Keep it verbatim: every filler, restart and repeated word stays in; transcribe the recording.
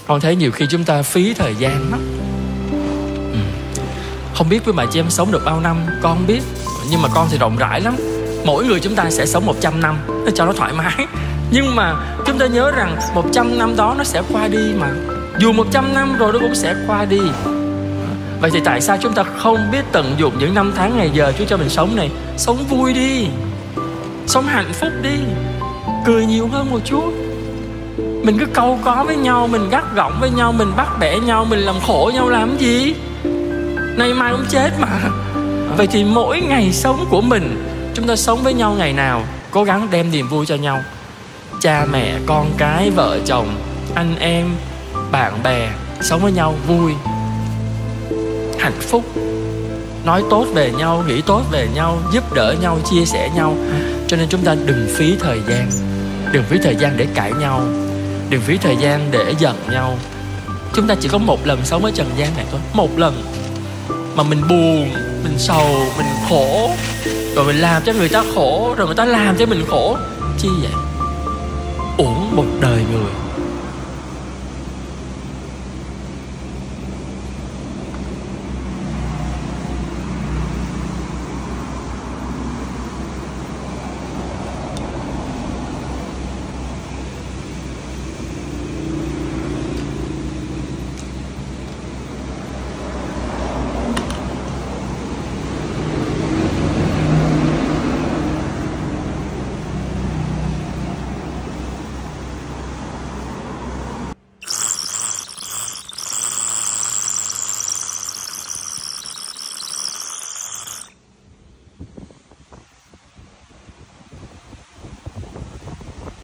Con thấy nhiều khi chúng ta phí thời gian lắm. ừ. Không biết với bà chị em sống được bao năm, con không biết. Nhưng mà con thì rộng rãi lắm. Mỗi người chúng ta sẽ sống một trăm năm cho nó thoải mái. Nhưng mà chúng ta nhớ rằng một trăm năm đó nó sẽ qua đi mà. Dù một trăm năm rồi nó cũng sẽ qua đi. Vậy thì tại sao chúng ta không biết tận dụng những năm tháng ngày giờ Chúa cho mình sống này? Sống vui đi, sống hạnh phúc đi, cười nhiều hơn một chút. Mình cứ câu có với nhau, mình gắt gỏng với nhau, mình bắt bẻ nhau, mình làm khổ nhau làm gì? Nay mai cũng chết mà. Vậy thì mỗi ngày sống của mình, chúng ta sống với nhau ngày nào cố gắng đem niềm vui cho nhau. Cha mẹ, con cái, vợ chồng, anh em, bạn bè, sống với nhau vui, hạnh phúc, nói tốt về nhau, nghĩ tốt về nhau, giúp đỡ nhau, chia sẻ nhau. Cho nên chúng ta đừng phí thời gian. Đừng phí thời gian để cãi nhau, đừng phí thời gian để giận nhau. Chúng ta chỉ có một lần sống ở trần gian này thôi. Một lần mà mình buồn, mình sầu, mình khổ, rồi mình làm cho người ta khổ, rồi người ta làm cho mình khổ, chi vậy? Uổng một đời người.